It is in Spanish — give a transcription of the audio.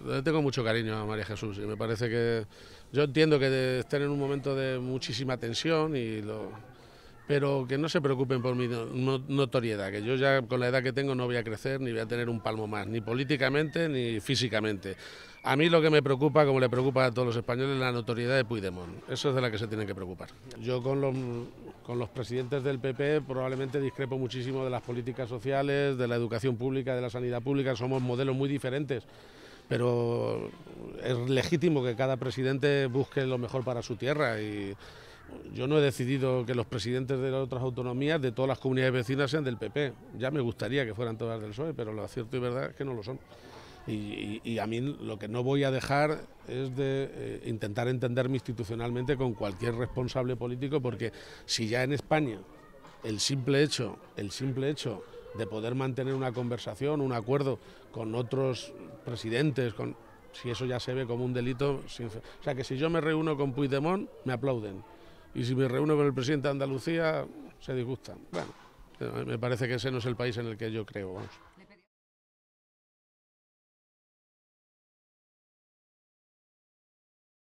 Le tengo mucho cariño a María Jesús y me parece que yo entiendo que estén en un momento de muchísima tensión pero que no se preocupen por mi notoriedad, que yo ya con la edad que tengo no voy a crecer ni voy a tener un palmo más, ni políticamente ni físicamente. A mí lo que me preocupa, como le preocupa a todos los españoles, es la notoriedad de Puigdemont. Eso es de la que se tienen que preocupar. Yo con los presidentes del PP probablemente discrepo muchísimo de las políticas sociales, de la educación pública, de la sanidad pública, somos modelos muy diferentes. Pero es legítimo que cada presidente busque lo mejor para su tierra y yo no he decidido que los presidentes de las otras autonomías, de todas las comunidades vecinas, sean del PP. Ya me gustaría que fueran todas del PSOE, pero lo cierto y verdad es que no lo son. Y a mí lo que no voy a dejar es de intentar entenderme institucionalmente con cualquier responsable político, porque si ya en España el simple hecho de poder mantener una conversación, un acuerdo con otros presidentes, si eso ya se ve como un delito, o sea que si yo me reúno con Puigdemont me aplauden y si me reúno con el presidente de Andalucía se disgustan. Bueno, me parece que ese no es el país en el que yo creo, vamos.